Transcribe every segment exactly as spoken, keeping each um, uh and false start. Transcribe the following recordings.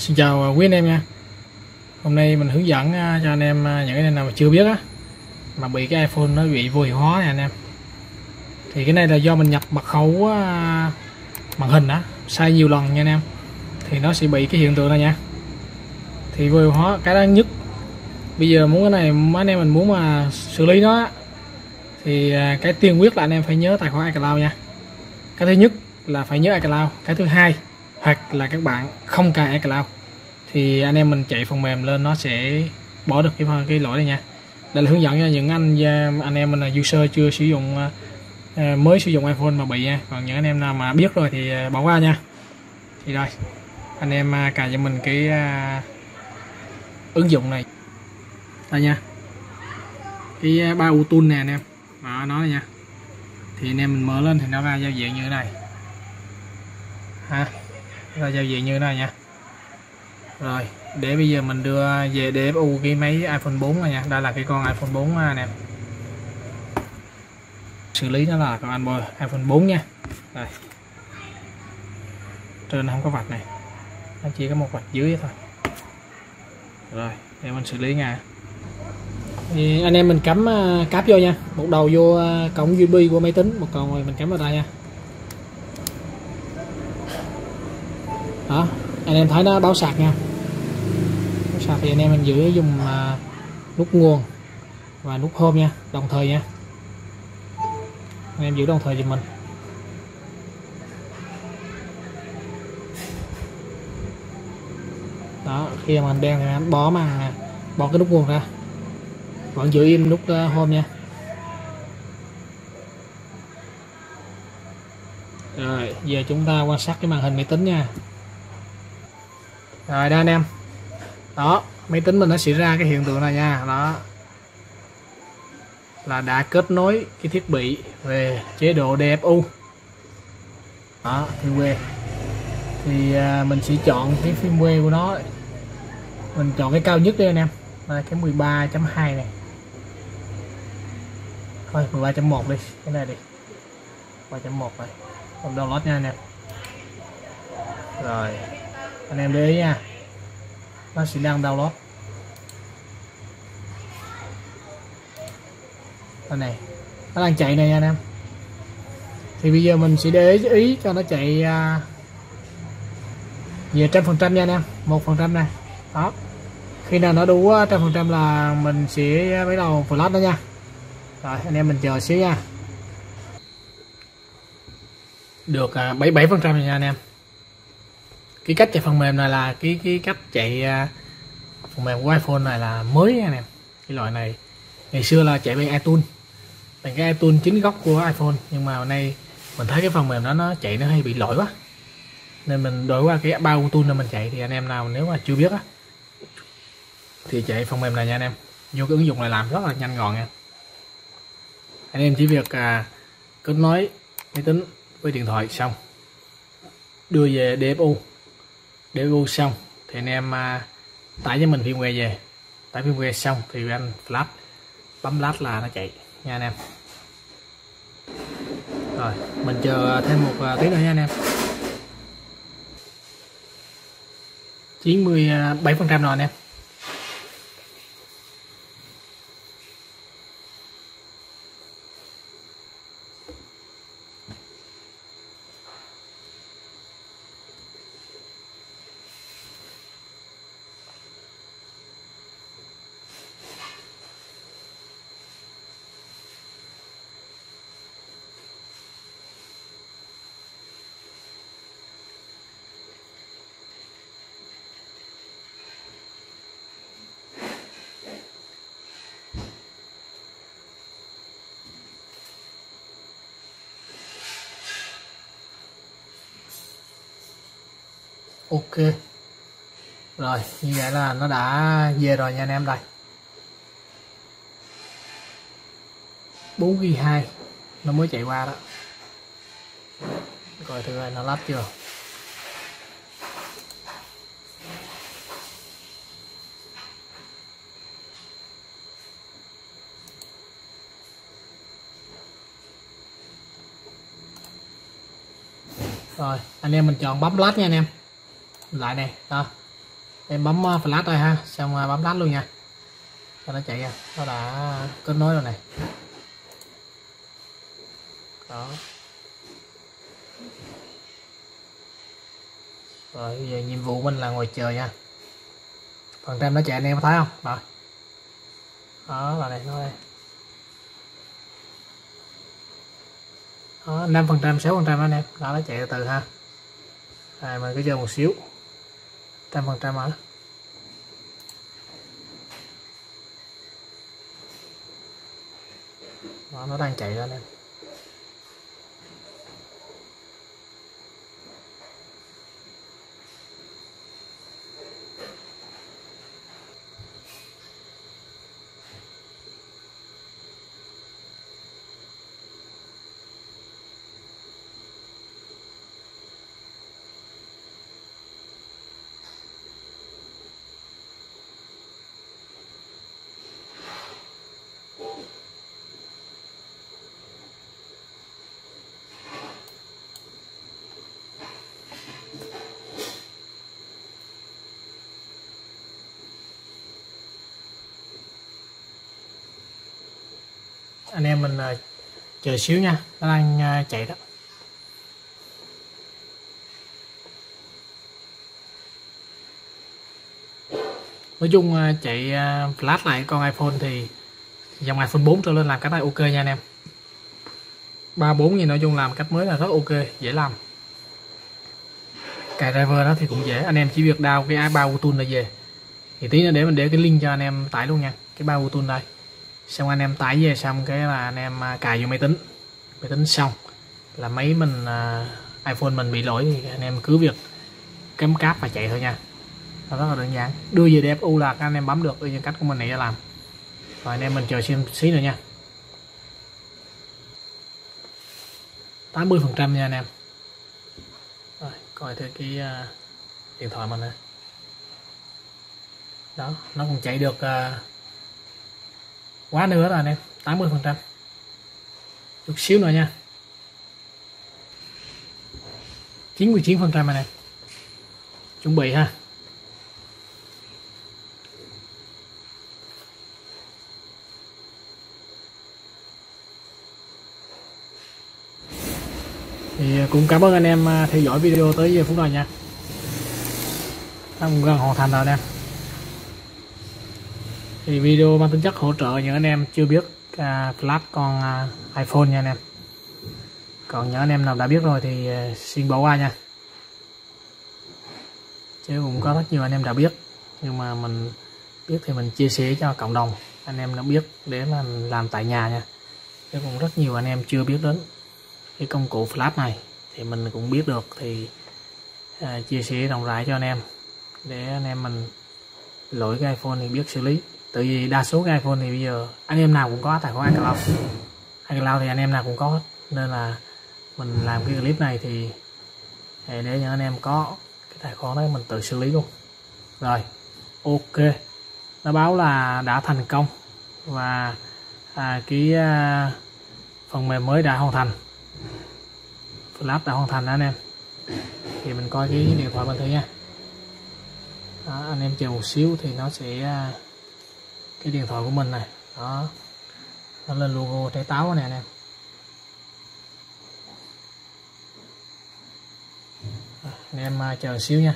Xin chào quý anh em nha. Hôm nay mình hướng dẫn cho anh em những cái nào mà chưa biết á, mà bị cái iPhone nó bị vô hiệu hóa này anh em. Thì cái này là do mình nhập mật khẩu màn hình á sai nhiều lần nha anh em, thì nó sẽ bị cái hiện tượng này nha. Thì vô hiệu hóa cái đáng nhất bây giờ muốn cái này mấy anh em mình muốn mà xử lý nó á, thì cái tiên quyết là anh em phải nhớ tài khoản iCloud nha. Cái thứ nhất là phải nhớ iCloud. Cái thứ hai, hoặc là các bạn không cài iCloud thì anh em mình chạy phần mềm lên nó sẽ bỏ được cái cái lỗi này nha. Đây là hướng dẫn cho những anh anh em mình là user chưa sử dụng, mới sử dụng iPhone mà bị nha. Còn những anh em nào mà biết rồi thì bỏ qua nha. Thì rồi anh em cài cho mình cái ứng dụng này đây nha, cái ba u tool nè anh em, đó, nó này nha. Thì anh em mình mở lên thì nó ra giao diện như thế này ha, ra giao diện như thế này nha. Rồi để bây giờ mình đưa về đê ép u cái máy iPhone bốn này nha. Đây là cái con iPhone bốn anh em, xử lý nó là con Android iPhone bốn nha. Đây trên không có vạch này, nó chỉ có một vạch dưới thôi. Rồi để mình xử lý nha. Thì anh em mình cắm cáp vô nha, một đầu vô cổng u ét bê của máy tính, một còn rồi mình cắm vào đây nha. Đó, anh em thấy nó báo sạc nha. Báo sạc thì anh em mình giữ dùng nút nguồn và nút home nha, đồng thời nha. Anh em giữ đồng thời giùm mình. Đó, khi mà mình đen thì anh bỏ mà bỏ cái nút nguồn ra, vẫn giữ im nút home nha. Rồi giờ chúng ta quan sát cái màn hình máy tính nha. Rồi đây anh em, đó máy tính mình nó sẽ ra cái hiện tượng này nha. Đó là đã kết nối cái thiết bị về chế độ đê ép u. Đó firmware thì à, mình sẽ chọn cái firmware của nó, mình chọn cái cao nhất đi anh em, đây cái mười ba chấm hai này, thôi mười ba chấm một đi, cái này đi mười ba chấm một này, còn download nha anh em. Rồi anh em để ý nha, nó sẽ đang download đây này, nó đang chạy này nha anh em. Thì bây giờ mình sẽ để ý cho nó chạy về trăm phần trăm nha anh em, một phần trăm này. Đó, khi nào nó đủ trăm phần trăm là mình sẽ bắt đầu flash nó nha. Rồi anh em mình chờ xíu nha. Được bảy mươi bảy phần trăm rồi nha anh em. Cái cách chạy phần mềm này là cái cái cách chạy phần mềm của iPhone này là mới nha anh em. Cái loại này ngày xưa là chạy bằng iTunes, bằng cái iTunes chính gốc của iPhone, nhưng mà hôm nay mình thấy cái phần mềm đó nó chạy nó hay bị lỗi quá, nên mình đổi qua cái ba u tool để mình chạy. Thì anh em nào nếu mà chưa biết á thì chạy phần mềm này nha anh em, vô cái ứng dụng này làm rất là nhanh gọn nha. Anh em chỉ việc à, kết nối máy tính với điện thoại xong, đưa về đê ép u, đê ép u xong thì anh em à, tải cho mình firmware về, tải firmware xong thì anh flash, bấm flash là nó chạy nha anh em. Rồi mình chờ thêm một tí nữa nha anh em. chín mươi bảy phần trăm rồi anh em. Ok rồi, như vậy là nó đã về rồi nha anh em. Đây bốn gi ga bai nó mới chạy qua đó, coi thử nó lắp chưa. Rồi anh em mình chọn bấm lát nha anh em, lại này đó, Em bấm flash rồi ha, xong bấm lát luôn nha cho nó chạy ra. Nó đã kết nối rồi này. Đó. Rồi bây giờ nhiệm vụ mình là ngồi chờ nha. Phần trăm nó chạy anh em có thấy không? Rồi. Đó là đây nó đây. Đó, năm phần trăm, sáu phần trăm anh em. Đó nó chạy từ từ ha. Rồi mình cứ chờ một xíu. Trăm phần trăm hả? Đó, nó đang chạy ra anh em. Anh em mình uh, chờ xíu nha, nó đang uh, chạy đó. Nói chung uh, chạy uh, flash lại con iPhone thì dòng iPhone bốn trở lên làm cách này ok nha anh em. Ba bốn gì nói chung làm cách mới là rất ok, dễ làm. Cài driver đó thì cũng dễ, anh em chỉ việc download cái app Bluetooth này về. Thì tí nữa để mình để cái link cho anh em tải luôn nha, cái Bluetooth đây. Xong anh em tải về xong cái là anh em cài vô máy tính. Máy tính xong là máy mình uh, iPhone mình bị lỗi thì anh em cứ việc cắm cáp và chạy thôi nha. Nó rất là đơn giản. Đưa về đê ép u là các anh em bấm được, như cách của mình này để làm. Rồi anh em mình chờ xem xí nữa nha. tám mươi phần trăm nha anh em. Rồi coi thử cái uh, điện thoại mình nè. Đó, nó còn chạy được uh, quá nữa rồi anh em, tám mươi phần trăm. Chút xíu nữa nha. chín mươi chín phần trăm anh em. Chuẩn bị ha. Thì cũng cảm ơn anh em theo dõi video tới giờ phút này nha. Nó cũng gần hoàn thành rồi anh em. Thì video mang tính chất hỗ trợ những anh em chưa biết uh, flash con uh, iPhone nha anh em. Còn những anh em nào đã biết rồi thì uh, xin bỏ qua nha. Chứ cũng có rất nhiều anh em đã biết, nhưng mà mình biết thì mình chia sẻ cho cộng đồng anh em đã biết để mà làm tại nhà nha. Chứ cũng rất nhiều anh em chưa biết đến cái công cụ flash này thì mình cũng biết được thì uh, chia sẻ rộng rãi cho anh em để anh em mình lỗi cái iPhone thì biết xử lý. Tại vì đa số cái iPhone thì bây giờ anh em nào cũng có tài khoản iCloud. iCloud thì anh em nào cũng có, nên là mình làm cái clip này thì để những anh em có cái tài khoản đấy mình tự xử lý luôn. Rồi ok, nó báo là đã thành công và à, cái à, phần mềm mới đã hoàn thành, flash đã hoàn thành đó anh em. Thì mình coi cái điện thoại mình thử nha. Đó, anh em chờ một xíu thì nó sẽ cái điện thoại của mình này, đó nó lên logo trái táo này anh em. Anh em chờ xíu nha.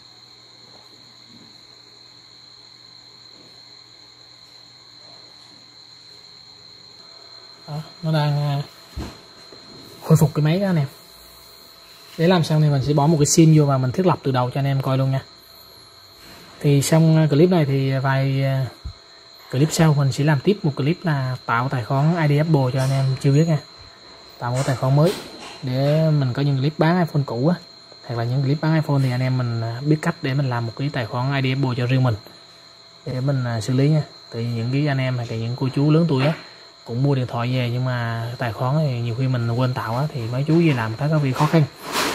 Đó, nó đang khôi phục cái máy đó anh em. Để làm xong thì mình sẽ bỏ một cái sim vô và mình thiết lập từ đầu cho anh em coi luôn nha. Thì xong clip này thì vài clip sau mình sẽ làm tiếp một clip là tạo tài khoản i đê Apple cho anh em chưa biết nha. Tạo một tài khoản mới để mình có những clip bán iPhone cũ á, hoặc là những clip bán iPhone thì anh em mình biết cách để mình làm một cái tài khoản i đê Apple cho riêng mình để mình xử lý nha. Tại những cái anh em hay là những cô chú lớn tuổi á cũng mua điện thoại về nhưng mà tài khoản thì nhiều khi mình quên tạo á, thì mấy chú về làm thấy có việc khó khăn.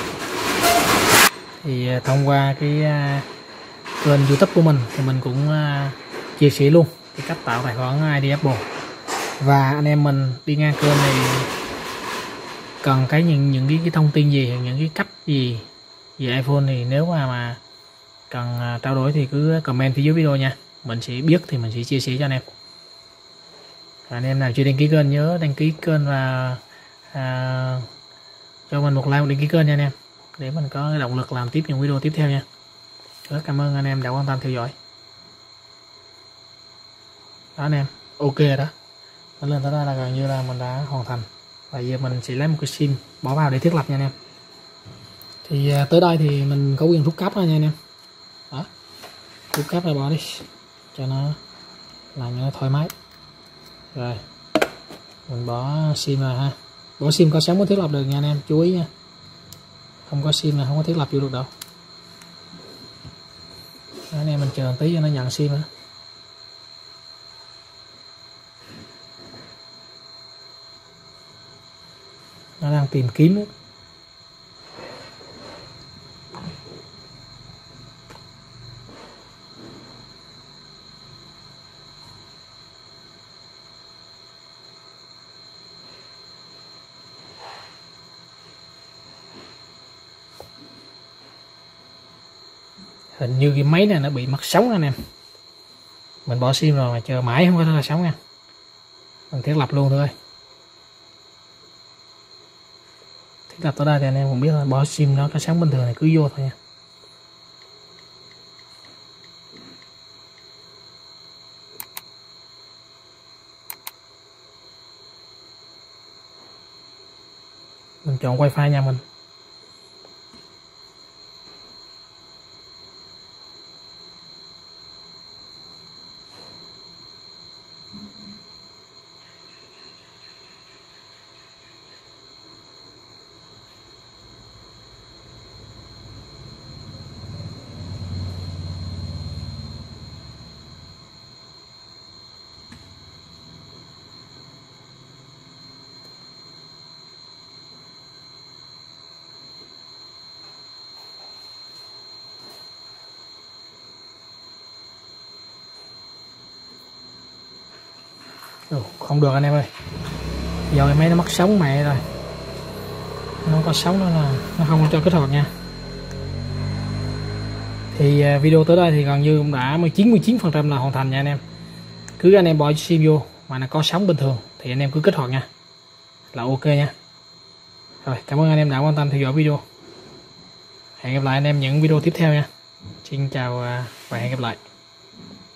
Thì thông qua cái kênh YouTube của mình thì mình cũng chia sẻ luôn cái cách tạo tài khoản i đê Apple. Và anh em mình đi ngang kênh này cần cái những những cái, cái thông tin gì, những cái cách gì về iPhone thì nếu mà mà cần à, trao đổi thì cứ comment phía dưới video nha, mình sẽ biết thì mình sẽ chia sẻ cho anh em. Anh em nào chưa đăng ký kênh nhớ đăng ký kênh và à, cho mình một like, một đăng ký kênh nha anh em, để mình có động lực làm tiếp những video tiếp theo nha. Rất cảm ơn anh em đã quan tâm theo dõi. Đó anh em, ok rồi đó, nó lên tới đây là gần như là mình đã hoàn thành. Và giờ mình sẽ lấy một cái sim bỏ vào để thiết lập nha anh em. Thì à, tới đây thì mình có quyền rút cáp ra nha anh em. Đó, rút cáp ra bỏ đi cho nó làm cho nó thoải mái. Rồi mình bỏ sim ra ha, bỏ sim có sóng mới thiết lập được nha anh em, chú ý nha, không có sim là không có thiết lập vô được đâu. Đó, anh em mình chờ một tí cho nó nhận sim nữa. Nó đang tìm kiếm nữa. Hình như cái máy này nó bị mất sóng anh em, mình bỏ sim rồi mà chờ mãi không có ra sóng nha, mình thiết lập luôn thôi. Thiết lập tới đây thì anh em cũng biết là bỏ sim nó cái sóng bình thường này cứ vô thôi nha. Mình chọn wifi nhà mình. Ồ, không được anh em ơi, giờ cái máy nó mất sóng mẹ rồi, nó có sóng đó là nó không cho kích hoạt nha. Thì video tới đây thì gần như cũng đã chín mươi chín phần trăm là hoàn thành nha anh em. Cứ anh em bỏ sim vô mà nó có sóng bình thường thì anh em cứ kích hoạt nha, là ok nha. Rồi, cảm ơn anh em đã quan tâm theo dõi video. Hẹn gặp lại anh em những video tiếp theo nha. Xin chào và hẹn gặp lại.